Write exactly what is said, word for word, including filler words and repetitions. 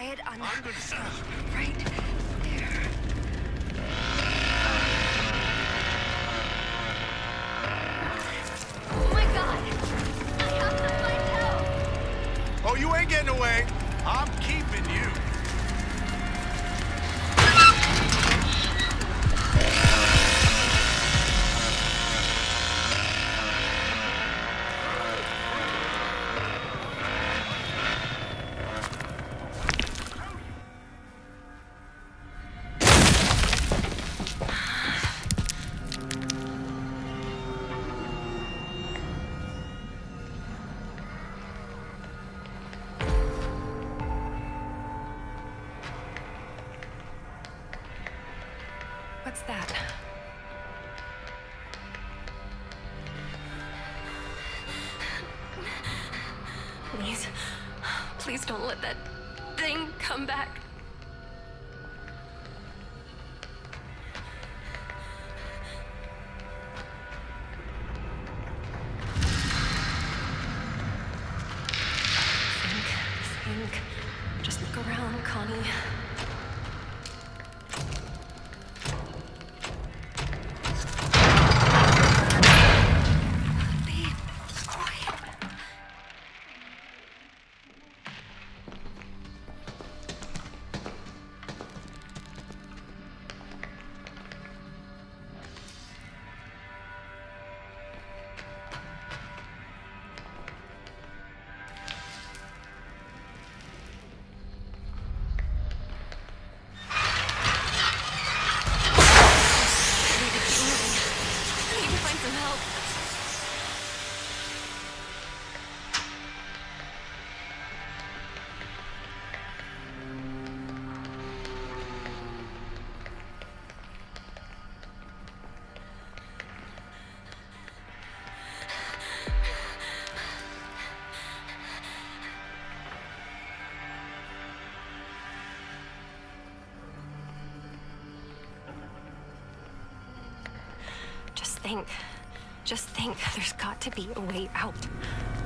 head on I'm gonna see you. right there. Oh my god! I have to find help! Oh, you ain't getting away. I'm keeping you. What's that? Please, please don't let that thing come back. Think, think. Just look around, Connie. Just think. Just think. There's got to be a way out.